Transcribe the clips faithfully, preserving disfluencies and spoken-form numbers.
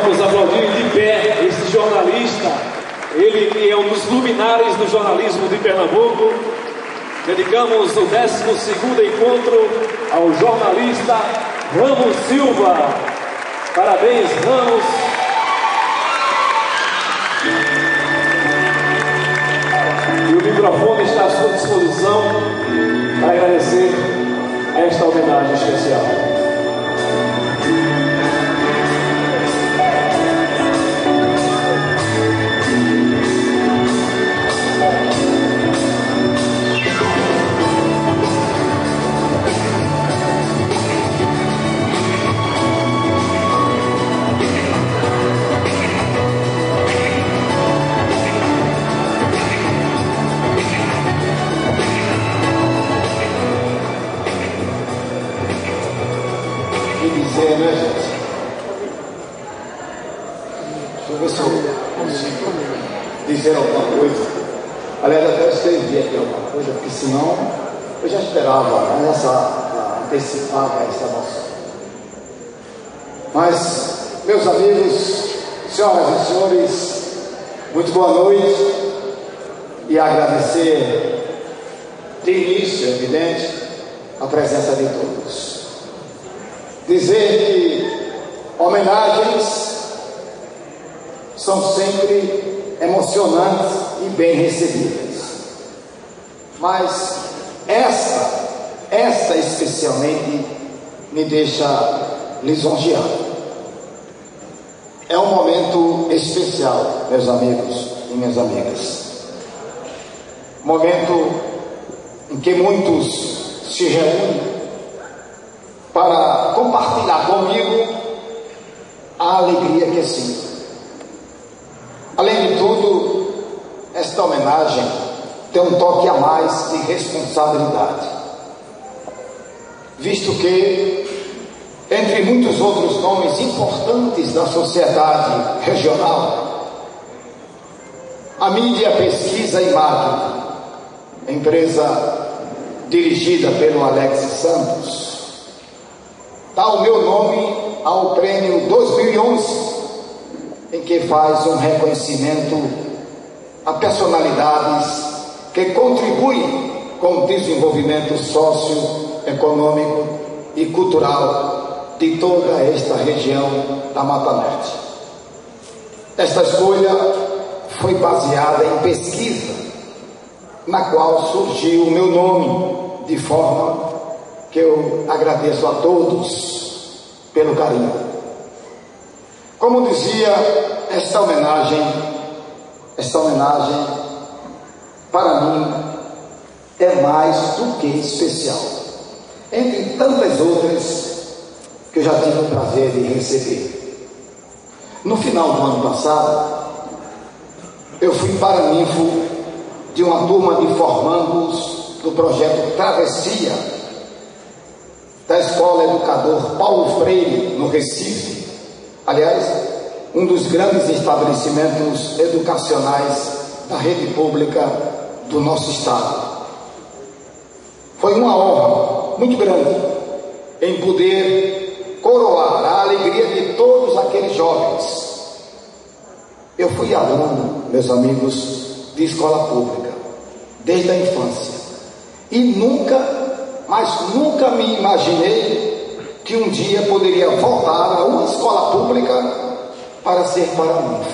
Vamos aplaudir de pé esse jornalista, ele que é um dos luminares do jornalismo de Pernambuco. Dedicamos o décimo segundo encontro ao jornalista Ramos Silva. Parabéns, Ramos. E o microfone está à sua disposição para agradecer esta homenagem especial. Dizer, né, gente? Deixa eu ver se eu consigo dizer alguma coisa. Aliás, até escrevi aqui alguma coisa, porque senão eu já esperava, né, essa antecipada essa emoção. Mas, meus amigos, senhoras e senhores, muito boa noite e agradecer de início, é evidente, a presença de todos. Dizer que homenagens são sempre emocionantes e bem recebidas, mas esta, esta especialmente me deixa lisonjeado. É um momento especial, meus amigos e minhas amigas, momento em que muitos se reúnem para compartilhar comigo a alegria que sinto. Além de tudo, esta homenagem tem um toque a mais de responsabilidade, visto que, entre muitos outros nomes importantes da sociedade regional, a Mídia, Pesquisa e Marketing, empresa dirigida pelo Alex Santos, dá o meu nome ao prêmio dois mil e onze, em que faz um reconhecimento a personalidades que contribuem com o desenvolvimento socioeconômico e cultural de toda esta região da Mata Norte. Esta escolha foi baseada em pesquisa, na qual surgiu o meu nome, de forma que eu agradeço a todos pelo carinho. Como dizia, esta homenagem, esta homenagem, para mim, é mais do que especial, entre tantas outras que eu já tive o prazer de receber. No final do ano passado, eu fui paraninfo de uma turma de formandos do projeto Travessia, da Escola Educador Paulo Freire, no Recife. Aliás, um dos grandes estabelecimentos educacionais da rede pública do nosso estado. Foi uma honra muito grande em poder coroar a alegria de todos aqueles jovens. Eu fui aluno, meus amigos, de escola pública, desde a infância, e nunca mas nunca me imaginei que um dia poderia voltar a uma escola pública para ser paraninfo.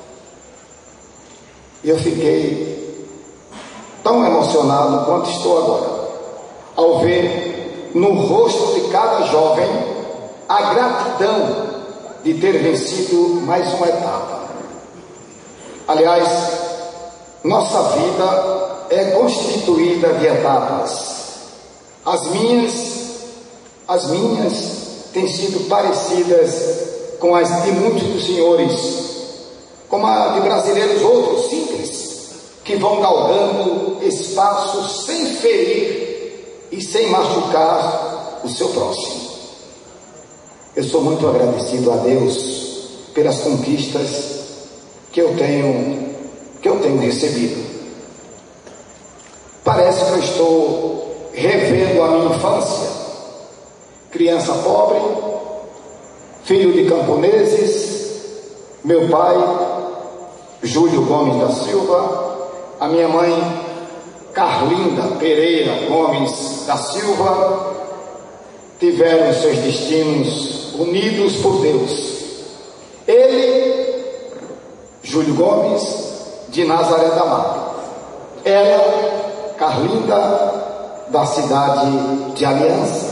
Eu fiquei tão emocionado quanto estou agora, ao ver no rosto de cada jovem a gratidão de ter vencido mais uma etapa. Aliás, nossa vida é constituída de etapas. As minhas, as minhas têm sido parecidas com as de muitos dos senhores, como a de brasileiros outros simples, que vão galgando espaços sem ferir e sem machucar o seu próximo. Eu sou muito agradecido a Deus pelas conquistas que eu tenho, que eu tenho recebido. Parece que eu estou revendo a minha infância, criança pobre, filho de camponeses, Meu pai, Júlio Gomes da Silva, a minha mãe, Carlinda Pereira Gomes da Silva, tiveram seus destinos unidos por Deus. Ele, Júlio Gomes, de Nazaré da Mata. Ela, Carlinda, da cidade de Aliança.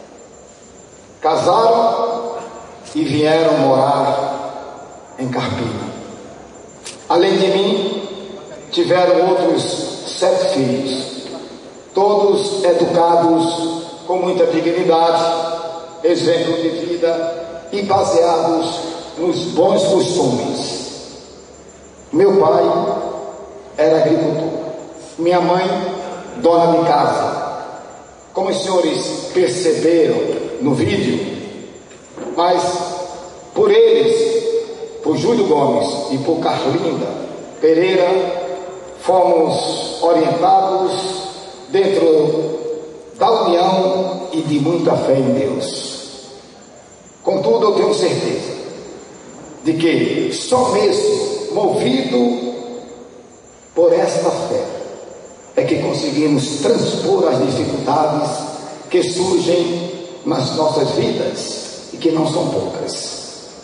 Casaram e vieram morar em Carpina. Além de mim, tiveram outros sete filhos, todos educados com muita dignidade, exemplo de vida e baseados nos bons costumes. Meu pai era agricultor, minha mãe, dona de casa. Como os senhores perceberam no vídeo, mas por eles, por Júlio Gomes e por Carlinda Pereira, fomos orientados dentro da união e de muita fé em Deus. Contudo, eu tenho certeza de que só mesmo movido por esta fé é que conseguimos transpor as dificuldades que surgem nas nossas vidas e que não são poucas.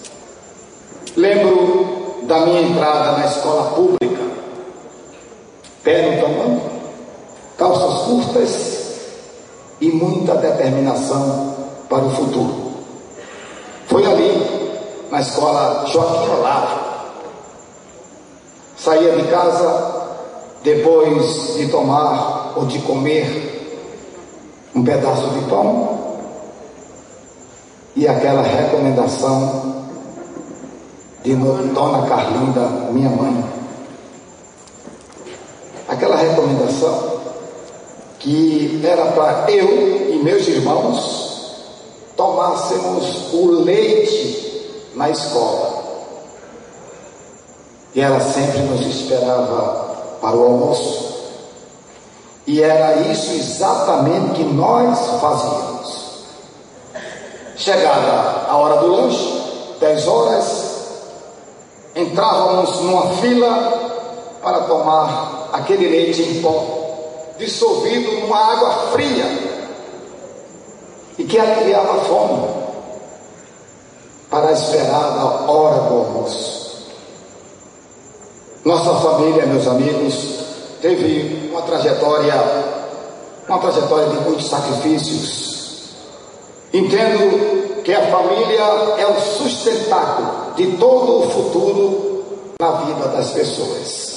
Lembro da minha entrada na escola pública, pé no tamanho, calças curtas e muita determinação para o futuro. Foi ali, na escola Joaquim Olavo. Saía de casa depois de tomar ou de comer um pedaço de pão e aquela recomendação de Dona Carlinda, minha mãe. Aquela recomendação que era para eu e meus irmãos tomássemos o leite na escola. E ela sempre nos esperava para o almoço. E era isso exatamente que nós fazíamos. Chegada a hora do lanche, dez horas, entrávamos numa fila para tomar aquele leite em pó, dissolvido numa água fria e que aliviava a fome, para a esperada hora do almoço. Nossa família, meus amigos, teve uma trajetória, uma trajetória de muitos sacrifícios. Entendo que a família é o sustentáculo de todo o futuro na vida das pessoas.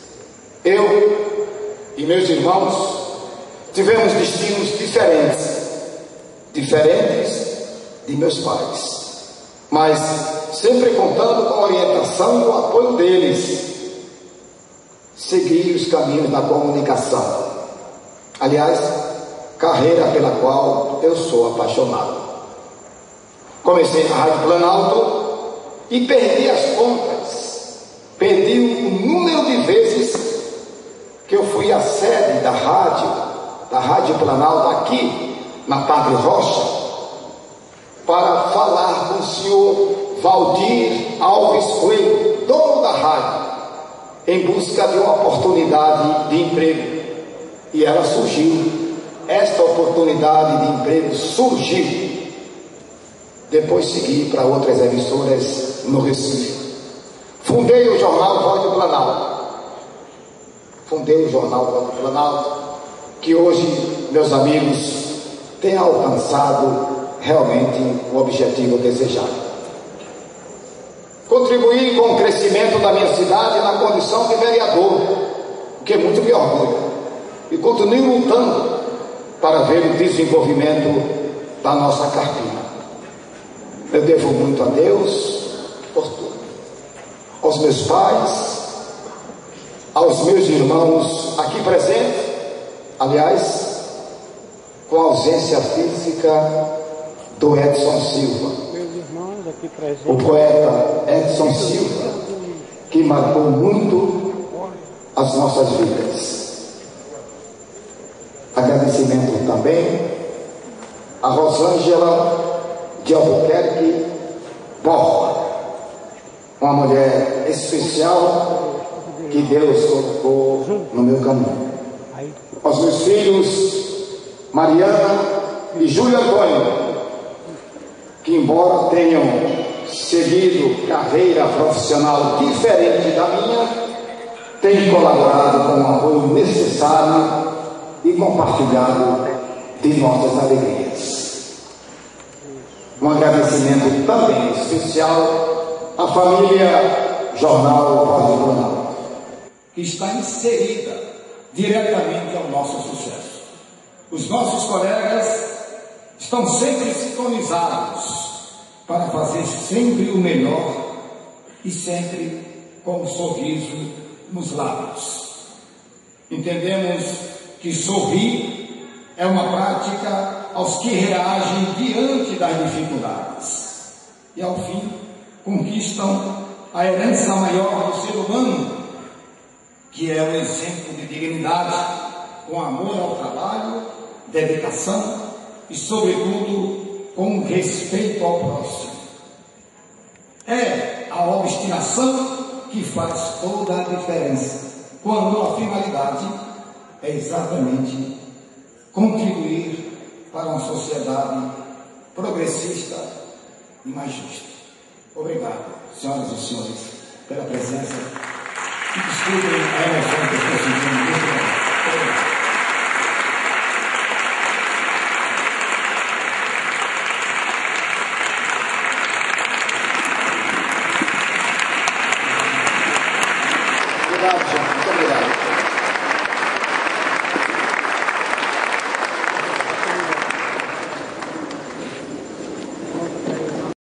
Eu e meus irmãos tivemos destinos diferentes, diferentes de meus pais, mas sempre contando com a orientação e o apoio deles. Segui os caminhos da comunicação, aliás, carreira pela qual eu sou apaixonado. Comecei na Rádio Planalto e perdi as contas, perdi o número de vezes que eu fui à sede da rádio, da Rádio Planalto aqui na Padre Rocha, para falar com o senhor Valdir Alves Coelho, dono da rádio, em busca de uma oportunidade de emprego. E ela surgiu, esta oportunidade de emprego surgiu. Depois segui para outras emissoras no Recife. Fundei o jornal Voz do Planalto. Fundei o jornal Voz do Planalto, que hoje, meus amigos, tem alcançado realmente o objetivo desejado. Contribuí com o crescimento da minha cidade na condição de vereador, o que é muito me orgulho, e continuo lutando para ver o desenvolvimento da nossa Carpina. Eu devo muito a Deus por tudo, aos meus pais, aos meus irmãos aqui presentes, aliás, com a ausência física do Edson Silva, o poeta Edson Silva, que marcou muito as nossas vidas. Agradecimento também a Rosângela de Albuquerque Borba, uma mulher especial que Deus colocou no meu caminho. Aos meus filhos, Mariana e Júlio Antônio, que embora tenham seguido carreira profissional diferente da minha, têm colaborado com o apoio necessário e compartilhado de nossas alegrias. Um agradecimento também especial à família Jornal Pode Brunal, que está inserida diretamente ao nosso sucesso. Os nossos colegas estão sempre sintonizados para fazer sempre o melhor e sempre com um sorriso nos lábios. Entendemos que sorrir é uma prática aos que reagem diante das dificuldades e, ao fim, conquistam a herança maior do ser humano, que é o exemplo de dignidade, com amor ao trabalho, dedicação e, sobretudo, com respeito ao próximo. É a obstinação que faz toda a diferença, quando a finalidade é exatamente contribuir para uma sociedade progressista e mais justa. Obrigado, senhoras e senhores, pela presença. E desculpem a emoção que eu estou sentindo. Muito bem. Obrigado.